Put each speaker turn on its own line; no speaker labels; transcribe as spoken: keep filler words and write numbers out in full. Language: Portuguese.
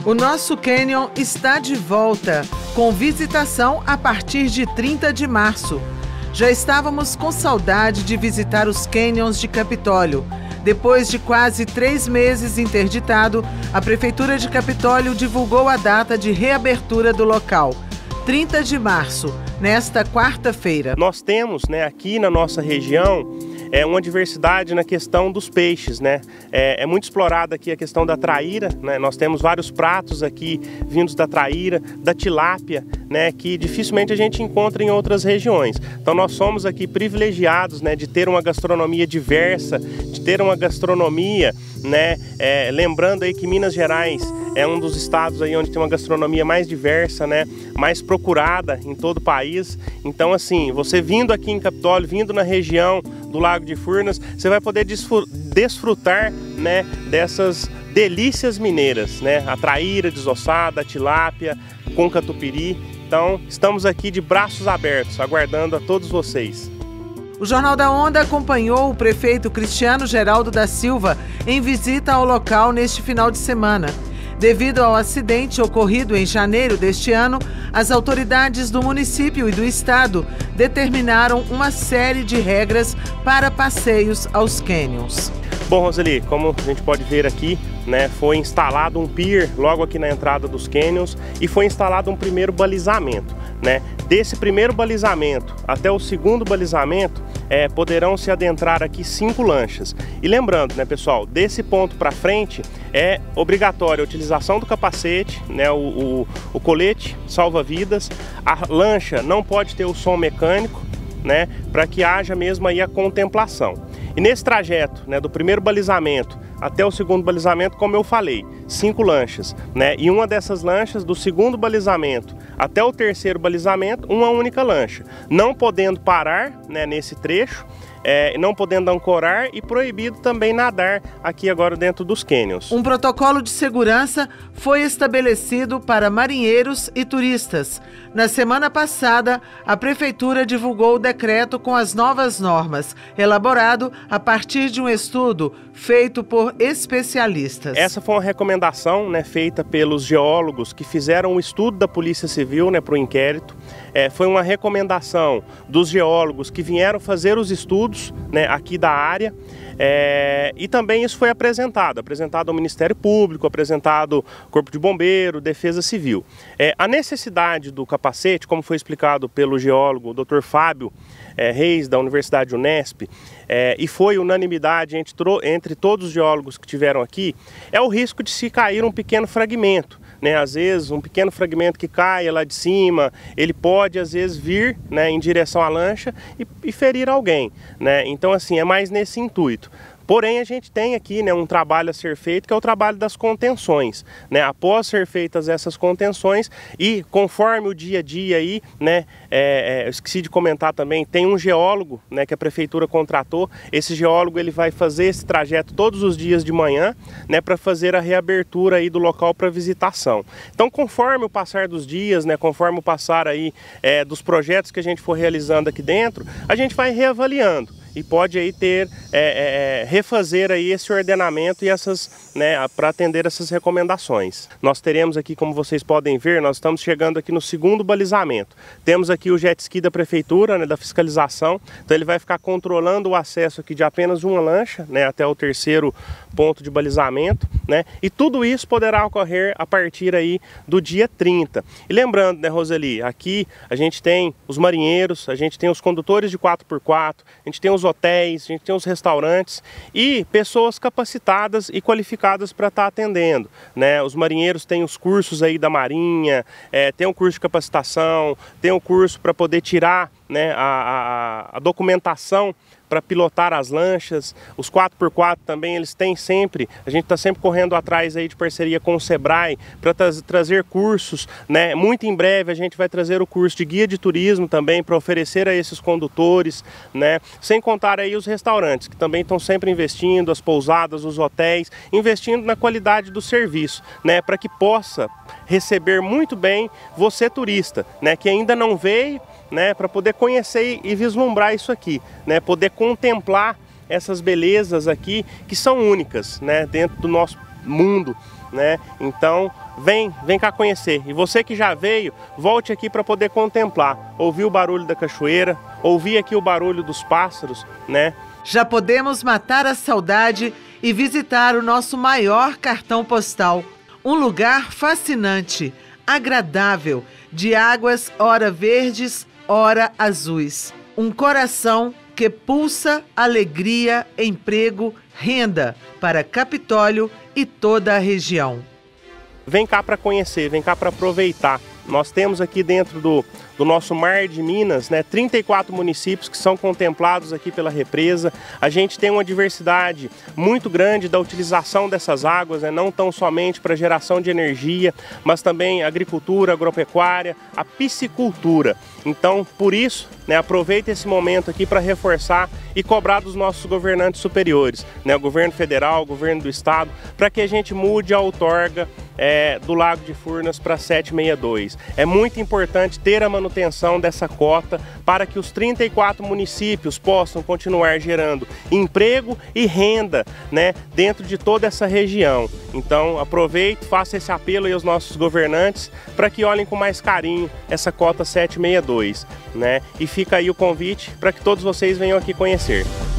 O nosso Canyon está de volta, com visitação a partir de trinta de março. Já estávamos com saudade de visitar os canyons de Capitólio. Depois de quase três meses interditado, a Prefeitura de Capitólio divulgou a data de reabertura do local, trinta de março, nesta quarta-feira.
Nós temos, né, aqui na nossa região, é uma diversidade na questão dos peixes, né? É, é muito explorada aqui a questão da traíra, né? Nós temos vários pratos aqui vindos da traíra, da tilápia, né? Que dificilmente a gente encontra em outras regiões. Então nós somos aqui privilegiados, né? De ter uma gastronomia diversa, de ter uma gastronomia, né? É, lembrando aí que Minas Gerais é um dos estados aí onde tem uma gastronomia mais diversa, né? Mais procurada em todo o país. Então, assim, você vindo aqui em Capitólio, vindo na região do Lago de Furnas, você vai poder desfrutar, né, dessas delícias mineiras, né? A traíra desossada, a tilápia com catupiry. Então, estamos aqui de braços abertos, aguardando a todos vocês.
O Jornal da Onda acompanhou o prefeito Cristiano Geraldo da Silva em visita ao local neste final de semana. Devido ao acidente ocorrido em janeiro deste ano, as autoridades do município e do estado determinaram uma série de regras para passeios aos canyons.
Bom, Roseli, como a gente pode ver aqui, né, foi instalado um pier logo aqui na entrada dos canyons e foi instalado um primeiro balizamento, né? Desse primeiro balizamento até o segundo balizamento, é, poderão se adentrar aqui cinco lanchas. E lembrando, né, pessoal, desse ponto para frente é obrigatória a utilização do capacete, né, o, o, o colete salva-vidas. A lancha não pode ter o som mecânico, né, para que haja mesmo aí a contemplação. E nesse trajeto, né, do primeiro balizamento até o segundo balizamento, como eu falei, cinco lanchas, né? E uma dessas lanchas, do segundo balizamento até o terceiro balizamento, uma única lancha. Não podendo parar, né, nesse trecho, é, não podendo ancorar e proibido também nadar aqui agora dentro dos canyons.
Um protocolo de segurança foi estabelecido para marinheiros e turistas. Na semana passada, a Prefeitura divulgou o decreto com as novas normas, elaborado a partir de um estudo feito por especialistas.
Essa foi uma recomendação, né, feita pelos geólogos que fizeram o estudo da Polícia Civil, né, para o inquérito. É, foi uma recomendação dos geólogos que vieram fazer os estudos, né, aqui da área. É, e também isso foi apresentado, apresentado ao Ministério Público, apresentado ao Corpo de Bombeiro, Defesa Civil. É, a necessidade do capacete, como foi explicado pelo geólogo doutor Fábio é, Reis, da Universidade Unesp, é, e foi unanimidade entre, entre todos os geólogos que tiveram aqui, é o risco de se cair um pequeno fragmento. Né, às vezes um pequeno fragmento que caia lá de cima, ele pode às vezes vir, né, em direção à lancha e, e ferir alguém, né? Então assim, é mais nesse intuito. Porém, a gente tem aqui, né, um trabalho a ser feito, que é o trabalho das contenções, né? Após ser feitas essas contenções e conforme o dia a dia aí, né, é, é, eu esqueci de comentar também, tem um geólogo, né, que a prefeitura contratou. Esse geólogo ele vai fazer esse trajeto todos os dias de manhã, né, para fazer a reabertura aí do local para visitação. Então, conforme o passar dos dias, né, conforme o passar aí é, dos projetos que a gente for realizando aqui dentro, a gente vai reavaliando. E pode aí ter, é, é, refazer aí esse ordenamento e essas, né, para atender essas recomendações. Nós teremos aqui, como vocês podem ver, nós estamos chegando aqui no segundo balizamento. Temos aqui o jet ski da prefeitura, né, da fiscalização, então ele vai ficar controlando o acesso aqui de apenas uma lancha, né, até o terceiro ponto de balizamento, né, e tudo isso poderá ocorrer a partir aí do dia trinta. E lembrando, né, Roseli, aqui a gente tem os marinheiros, a gente tem os condutores de quatro por quatro, a gente tem os hotéis, a gente tem os restaurantes e pessoas capacitadas e qualificadas para estar atendendo, né? Os marinheiros têm os cursos aí da Marinha, é, tem um curso de capacitação, tem um curso para poder tirar, né, a, a, a documentação para pilotar as lanchas. Os quatro por quatro também, eles têm sempre, a gente está sempre correndo atrás aí de parceria com o Sebrae para tra trazer cursos, né? Muito em breve a gente vai trazer o curso de guia de turismo também para oferecer a esses condutores, né? Sem contar aí os restaurantes que também estão sempre investindo, as pousadas, os hotéis, investindo na qualidade do serviço, né? Para que possa receber muito bem você turista, né? Que ainda não veio, né? Para poder conhecer e vislumbrar isso aqui, né? Poder contemplar essas belezas aqui que são únicas, né, dentro do nosso mundo, né? Então, vem, vem cá conhecer. E você que já veio, volte aqui para poder contemplar, ouvir o barulho da cachoeira, ouvir aqui o barulho dos pássaros, né?
Já podemos matar a saudade e visitar o nosso maior cartão postal. Um lugar fascinante, agradável, de águas ora verdes, ora azuis. Um coração que pulsa alegria, emprego, renda para Capitólio e toda a região.
Vem cá para conhecer, vem cá para aproveitar. Nós temos aqui dentro do, do nosso Mar de Minas, né, trinta e quatro municípios que são contemplados aqui pela represa. A gente tem uma diversidade muito grande da utilização dessas águas, né, não tão somente para geração de energia, mas também agricultura, agropecuária, a piscicultura. Então, por isso, né, aproveita esse momento aqui para reforçar e cobrar dos nossos governantes superiores, né, o governo federal, o governo do estado, para que a gente mude a outorga é, do Lago de Furnas para setecentos e sessenta e dois. É muito importante ter a manutenção dessa cota para que os trinta e quatro municípios possam continuar gerando emprego e renda, né, dentro de toda essa região. Então aproveite, faça esse apelo aí aos nossos governantes para que olhem com mais carinho essa cota setecentos e sessenta e dois, né? E fica aí o convite para que todos vocês venham aqui conhecer.